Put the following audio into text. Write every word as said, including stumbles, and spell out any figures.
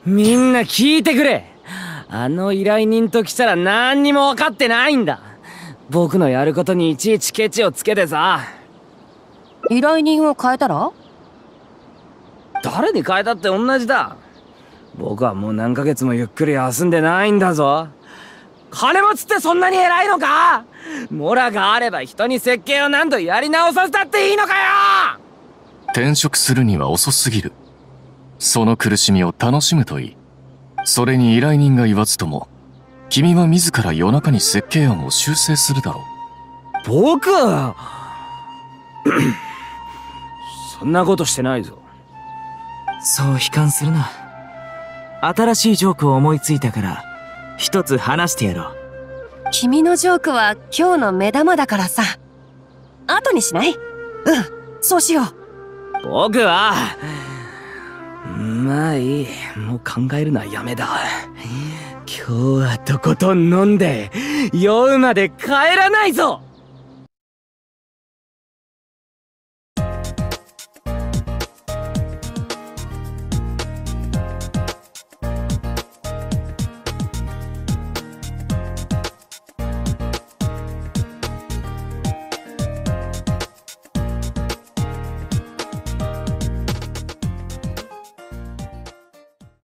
みんな聞いてくれ。あの依頼人と来たら何にも分かってないんだ。僕のやることにいちいちケチをつけてさ。 依頼人を変えたら？ 誰に変えたって同じだ。僕はもう何ヶ月もゆっくり休んでないんだぞ。金持ちってそんなに偉いのか？モラがあれば人に設計を何度やり直させたっていいのかよ。 転職するには遅すぎる。その苦しみを楽しむといい。それに依頼人が言わずとも、君は自ら夜中に設計案を修正するだろう。僕はそんなことしてないぞ。 そう悲観するな。新しいジョークを思いついたから一つ話してやろう。 君のジョークは今日の目玉だからさ。後にしない？うん、そうしよう。僕はまあいい、もう考えるのはやめだ。今日はとことん飲んで酔うまで帰らないぞ。